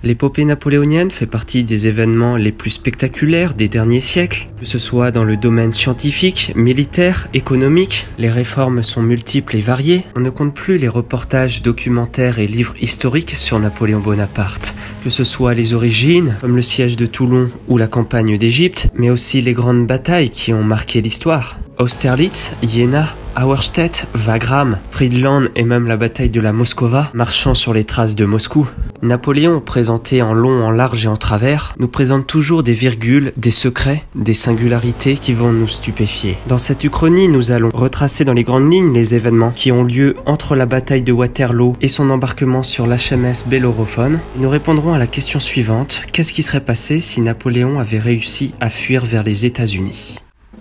L'épopée napoléonienne fait partie des événements les plus spectaculaires des derniers siècles, que ce soit dans le domaine scientifique, militaire, économique. Les réformes sont multiples et variées. On ne compte plus les reportages, documentaires et livres historiques sur Napoléon Bonaparte, que ce soit les origines, comme le siège de Toulon ou la campagne d'Égypte, mais aussi les grandes batailles qui ont marqué l'histoire. Austerlitz, Iéna, Auerstedt, Wagram, Friedland et même la bataille de la Moskova, marchant sur les traces de Moscou. Napoléon, présenté en long, en large et en travers, nous présente toujours des virgules, des secrets, des singularités qui vont nous stupéfier. Dans cette uchronie, nous allons retracer dans les grandes lignes les événements qui ont lieu entre la bataille de Waterloo et son embarquement sur l'HMS Bellérophon. Nous répondrons à la question suivante: qu'est-ce qui serait passé si Napoléon avait réussi à fuir vers les États-Unis ?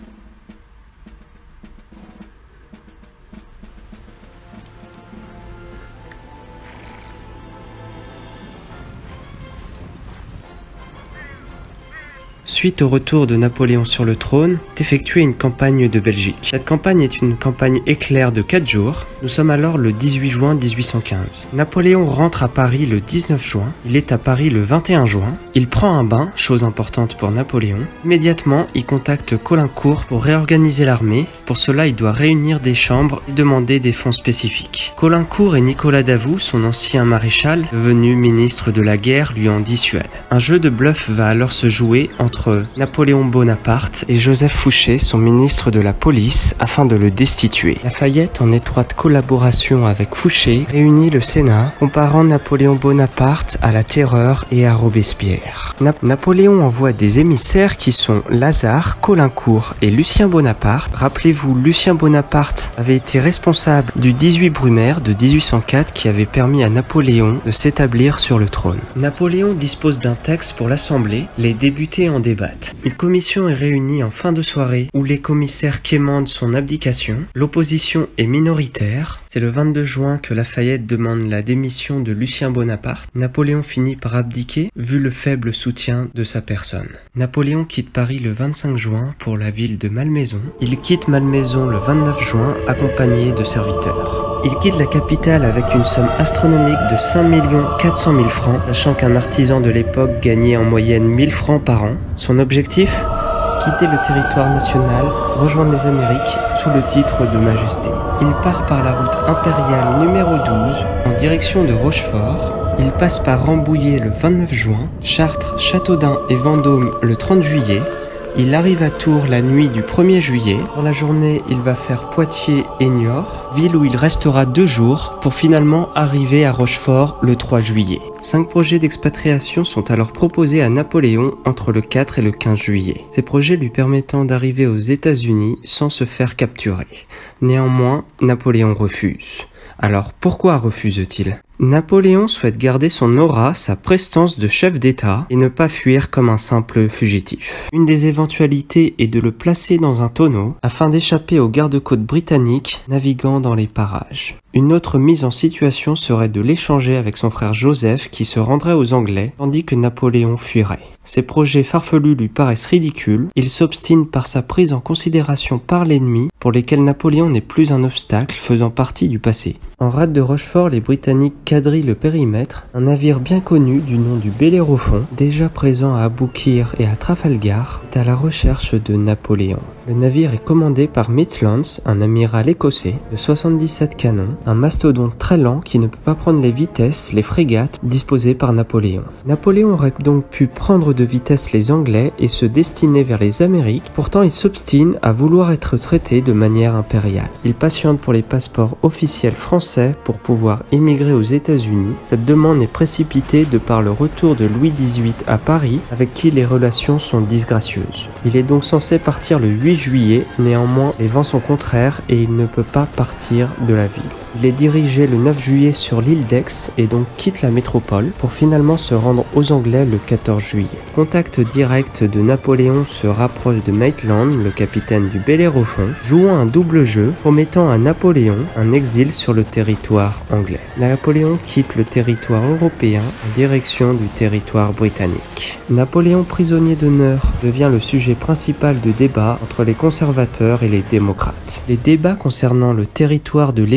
Suite au retour de Napoléon sur le trône, est effectuée une campagne de Belgique. Cette campagne est une campagne éclair de 4 jours. Nous sommes alors le 18 juin 1815. Napoléon rentre à Paris le 19 juin. Il est à Paris le 21 juin. Il prend un bain, chose importante pour Napoléon. Immédiatement, il contacte Caulaincourt pour réorganiser l'armée. Pour cela, il doit réunir des chambres et demander des fonds spécifiques. Caulaincourt et Nicolas Davout, son ancien maréchal, devenu ministre de la guerre, lui en dissuadent. Un jeu de bluff va alors se jouer entre Napoléon Bonaparte et Joseph Fouché, son ministre de la police, afin de le destituer. Lafayette, en étroite collaboration avec Fouché, réunit le Sénat, comparant Napoléon Bonaparte à la Terreur et à Robespierre. Napoléon envoie des émissaires qui sont Lazare, Caulaincourt et Lucien Bonaparte. Rappelez-vous, Lucien Bonaparte avait été responsable du 18 Brumaire de 1804 qui avait permis à Napoléon de s'établir sur le trône. Napoléon dispose d'un texte pour l'Assemblée, les députés en débattent. Une commission est réunie en fin de soirée où les commissaires quémandent son abdication. L'opposition est minoritaire. C'est le 22 juin que Lafayette demande la démission de Lucien Bonaparte. Napoléon finit par abdiquer vu le faible soutien de sa personne. Napoléon quitte Paris le 25 juin pour la ville de Malmaison. Il quitte Malmaison le 29 juin accompagné de serviteurs. Il quitte la capitale avec une somme astronomique de 5 400 000 francs, sachant qu'un artisan de l'époque gagnait en moyenne 1000 francs par an. Son objectif ? Quitter le territoire national, rejoindre les Amériques sous le titre de Majesté. Il part par la route impériale numéro 12 en direction de Rochefort. Il passe par Rambouillet le 29 juin, Chartres, Châteaudun et Vendôme le 30 juillet. Il arrive à Tours la nuit du 1er juillet. Dans la journée, il va faire Poitiers et Niort, ville où il restera 2 jours pour finalement arriver à Rochefort le 3 juillet. 5 projets d'expatriation sont alors proposés à Napoléon entre le 4 et le 15 juillet. Ces projets lui permettant d'arriver aux États-Unis sans se faire capturer. Néanmoins, Napoléon refuse. Alors pourquoi refuse-t-il ? Napoléon souhaite garder son aura, sa prestance de chef d'État et ne pas fuir comme un simple fugitif. Une des éventualités est de le placer dans un tonneau afin d'échapper aux gardes-côtes britanniques naviguant dans les parages. Une autre mise en situation serait de l'échanger avec son frère Joseph qui se rendrait aux Anglais tandis que Napoléon fuirait. Ces projets farfelus lui paraissent ridicules, il s'obstine par sa prise en considération par l'ennemi pour lesquels Napoléon n'est plus un obstacle faisant partie du passé. En rade de Rochefort, les Britanniques quadrillent le périmètre, un navire bien connu du nom du Bellérophon, déjà présent à Aboukir et à Trafalgar, est à la recherche de Napoléon. Le navire est commandé par Maitland, un amiral écossais, de 77 canons, un mastodonte très lent qui ne peut pas prendre les vitesses, les frégates disposées par Napoléon. Napoléon aurait donc pu prendre de vitesse les Anglais et se destiner vers les Amériques, pourtant il s'obstine à vouloir être traité de manière impériale. Il patiente pour les passeports officiels français pour pouvoir émigrer aux États-Unis. Cette demande est précipitée de par le retour de Louis XVIII à Paris, avec qui les relations sont disgracieuses. Il est donc censé partir le 8 juillet, néanmoins les vents sont contraires et il ne peut pas partir de la ville. Il est dirigé le 9 juillet sur l'île d'Aix et donc quitte la métropole pour finalement se rendre aux Anglais le 14 juillet. Contact direct de Napoléon se rapproche de Maitland, le capitaine du Bellérophon, jouant un double jeu promettant à Napoléon un exil sur le territoire anglais. Napoléon quitte le territoire européen en direction du territoire britannique. Napoléon prisonnier d'honneur devient le sujet principal de débat entre les conservateurs et les démocrates. Les débats concernant le territoire de l'exil de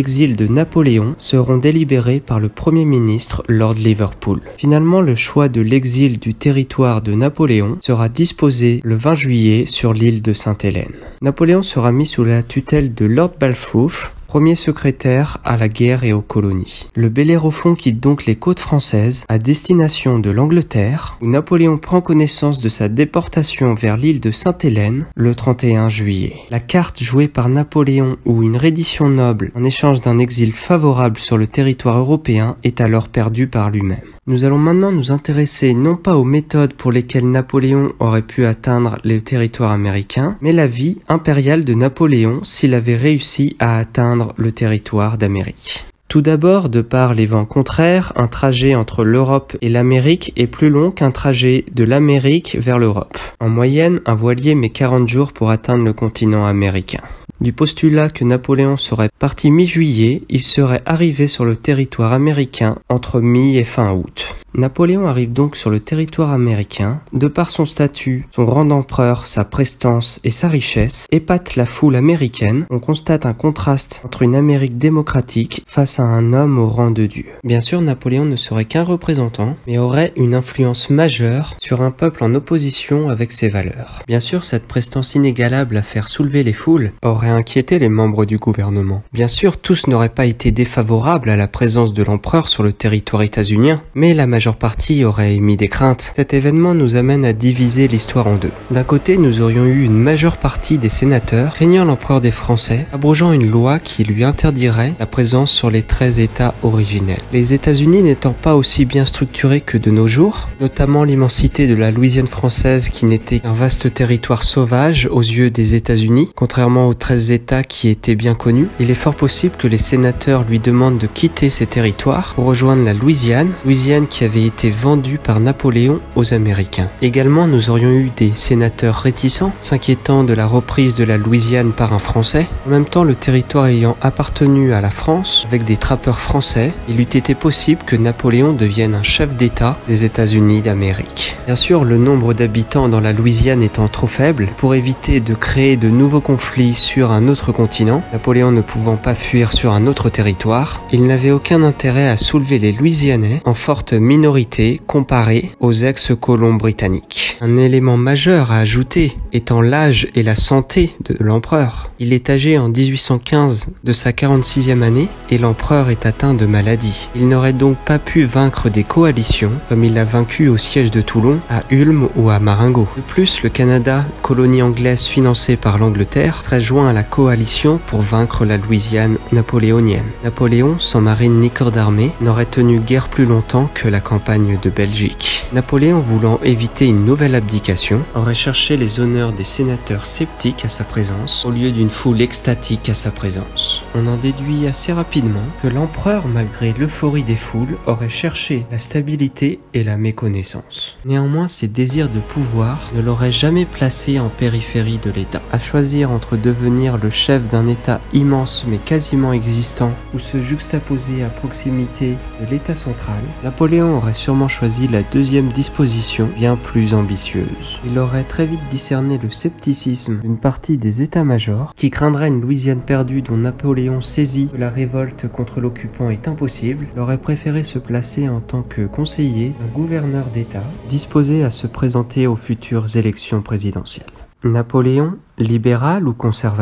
de Napoléon seront délibérés par le Premier ministre Lord Liverpool. Finalement, le choix de l'exil du territoire de Napoléon sera disposé le 20 juillet sur l'île de Sainte-Hélène. Napoléon sera mis sous la tutelle de Lord Balfour, premier secrétaire à la guerre et aux colonies. Le Bellérophon quitte donc les côtes françaises à destination de l'Angleterre, où Napoléon prend connaissance de sa déportation vers l'île de Sainte-Hélène le 31 juillet. La carte jouée par Napoléon où une reddition noble en échange d'un exil favorable sur le territoire européen est alors perdue par lui-même. Nous allons maintenant nous intéresser non pas aux méthodes pour lesquelles Napoléon aurait pu atteindre les territoires américains, mais la vie impériale de Napoléon s'il avait réussi à atteindre le territoire d'Amérique. Tout d'abord, de par les vents contraires, un trajet entre l'Europe et l'Amérique est plus long qu'un trajet de l'Amérique vers l'Europe. En moyenne, un voilier met 40 jours pour atteindre le continent américain. Du postulat que Napoléon serait parti mi-juillet, il serait arrivé sur le territoire américain entre mi et fin août. Napoléon arrive donc sur le territoire américain, de par son statut, son rang d'empereur, sa prestance et sa richesse, épate la foule américaine. On constate un contraste entre une Amérique démocratique face à un homme au rang de Dieu. Bien sûr, Napoléon ne serait qu'un représentant, mais aurait une influence majeure sur un peuple en opposition avec ses valeurs. Bien sûr, cette prestance inégalable à faire soulever les foules aurait inquiété les membres du gouvernement. Bien sûr, tous n'auraient pas été défavorables à la présence de l'empereur sur le territoire états-unien, mais la majeure partie aurait émis des craintes. Cet événement nous amène à diviser l'histoire en deux. D'un côté, nous aurions eu une majeure partie des sénateurs craignant l'empereur des Français, abrogeant une loi qui lui interdirait la présence sur les 13 États originels. Les États-Unis n'étant pas aussi bien structurés que de nos jours, notamment l'immensité de la Louisiane française qui n'était qu'un vaste territoire sauvage aux yeux des États-Unis, contrairement aux 13 États qui étaient bien connus, il est fort possible que les sénateurs lui demandent de quitter ces territoires pour rejoindre la Louisiane qui avait été vendue par Napoléon aux Américains. Également, nous aurions eu des sénateurs réticents, s'inquiétant de la reprise de la Louisiane par un Français. En même temps, le territoire ayant appartenu à la France, avec des trappeurs français, il eût été possible que Napoléon devienne un chef d'État des États-Unis d'Amérique. Bien sûr, le nombre d'habitants dans la Louisiane étant trop faible, pour éviter de créer de nouveaux conflits sur un autre continent, Napoléon ne pouvant pas fuir sur un autre territoire, il n'avait aucun intérêt à soulever les Louisianais en forte minorité comparée aux ex-colons britanniques. Un élément majeur à ajouter étant l'âge et la santé de l'empereur. Il est âgé en 1815 de sa 46e année et l'empereur est atteint de maladie. Il n'aurait donc pas pu vaincre des coalitions comme il l'a vaincu au siège de Toulon, à Ulm ou à Marengo. De plus, le Canada, colonie anglaise financée par l'Angleterre, serait joint à la coalition pour vaincre la Louisiane napoléonienne. Napoléon, sans marine ni corps d'armée, n'aurait tenu guère plus longtemps que la campagne de Belgique. Napoléon, voulant éviter une nouvelle abdication, aurait cherché les honneurs des sénateurs sceptiques à sa présence au lieu d'une foule extatique à sa présence. On en déduit assez rapidement que l'empereur, malgré l'euphorie des foules, aurait cherché la stabilité et la méconnaissance. Néanmoins, ses désirs de pouvoir ne l'auraient jamais placé en périphérie de l'État. À choisir entre devenir le chef d'un État immense mais quasiment existant ou se juxtaposer à proximité de l'État central, Napoléon aurait sûrement choisi la deuxième disposition, bien plus ambitieuse. Il aurait très vite discerné le scepticisme d'une partie des états-majors qui craindraient une Louisiane perdue dont Napoléon saisit que la révolte contre l'occupant est impossible. Il aurait préféré se placer en tant que conseiller d'un gouverneur d'État disposé à se présenter aux futures élections présidentielles. Napoléon, libéral ou conservateur ?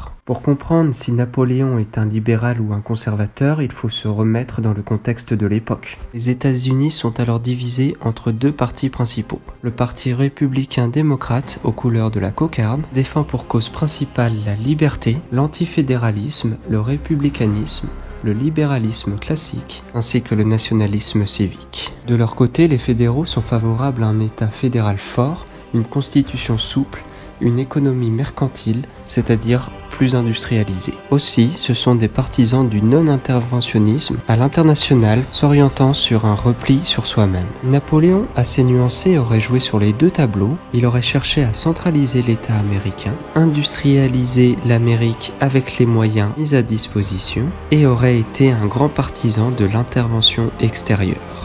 Pour comprendre si Napoléon est un libéral ou un conservateur, il faut se remettre dans le contexte de l'époque. Les États-Unis sont alors divisés entre deux partis principaux. Le parti républicain-démocrate, aux couleurs de la cocarde, défend pour cause principale la liberté, l'antifédéralisme, le républicanisme, le libéralisme classique, ainsi que le nationalisme civique. De leur côté, les fédéraux sont favorables à un État fédéral fort, une constitution souple, une économie mercantile, c'est-à-dire plus industrialisée. Aussi, ce sont des partisans du non-interventionnisme à l'international, s'orientant sur un repli sur soi-même. Napoléon, assez nuancé, aurait joué sur les deux tableaux. Il aurait cherché à centraliser l'État américain, industrialiser l'Amérique avec les moyens mis à disposition, et aurait été un grand partisan de l'intervention extérieure.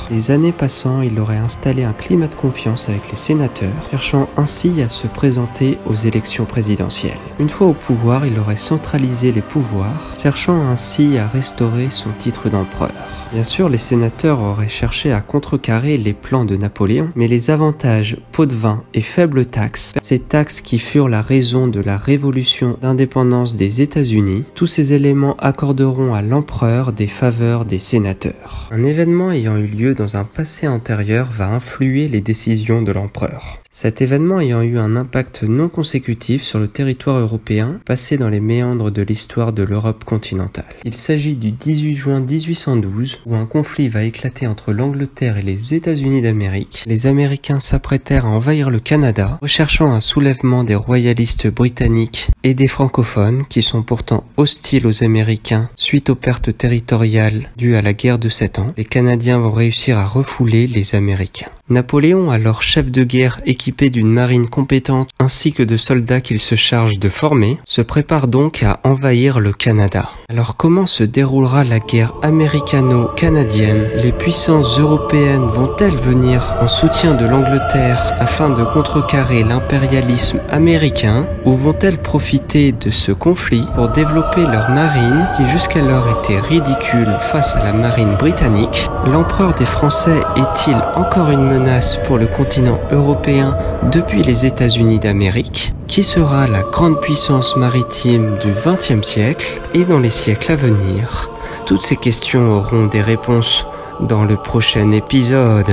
Les années passant, il aurait installé un climat de confiance avec les sénateurs, cherchant ainsi à se présenter aux élections présidentielles. Une fois au pouvoir, il aurait centralisé les pouvoirs, cherchant ainsi à restaurer son titre d'empereur. Bien sûr, les sénateurs auraient cherché à contrecarrer les plans de Napoléon, mais les avantages pot de vin et faibles taxes, ces taxes qui furent la raison de la révolution d'indépendance des États-Unis, tous ces éléments accorderont à l'empereur des faveurs des sénateurs. Un événement ayant eu lieu dans un passé antérieur va influer les décisions de l'empereur. Cet événement ayant eu un impact non consécutif sur le territoire européen, passé dans les méandres de l'histoire de l'Europe continentale. Il s'agit du 18 juin 1812, où un conflit va éclater entre l'Angleterre et les États-Unis d'Amérique. Les Américains s'apprêtèrent à envahir le Canada, recherchant un soulèvement des royalistes britanniques et des francophones, qui sont pourtant hostiles aux Américains suite aux pertes territoriales dues à la guerre de 7 ans. Les Canadiens vont réussir à refouler les Américains. Napoléon, alors chef de guerre équipé d'une marine compétente ainsi que de soldats qu'il se charge de former, se prépare donc à envahir le Canada. Alors comment se déroulera la guerre américano-canadienne? Les puissances européennes vont-elles venir en soutien de l'Angleterre afin de contrecarrer l'impérialisme américain, ou vont-elles profiter de ce conflit pour développer leur marine qui jusqu'alors était ridicule face à la marine britannique? L'empereur des Français est-il encore une menace pour le continent européen depuis les États-Unis d'Amérique? Qui sera la grande puissance maritime du XXe siècle et dans les siècles à venir? Toutes ces questions auront des réponses dans le prochain épisode.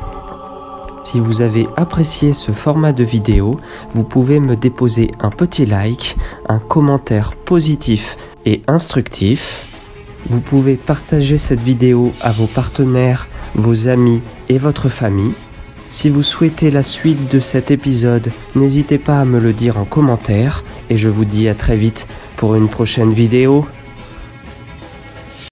Si vous avez apprécié ce format de vidéo, vous pouvez me déposer un petit like, un commentaire positif et instructif. Vous pouvez partager cette vidéo à vos partenaires, vos amis et votre famille. Si vous souhaitez la suite de cet épisode, n'hésitez pas à me le dire en commentaire et je vous dis à très vite pour une prochaine vidéo.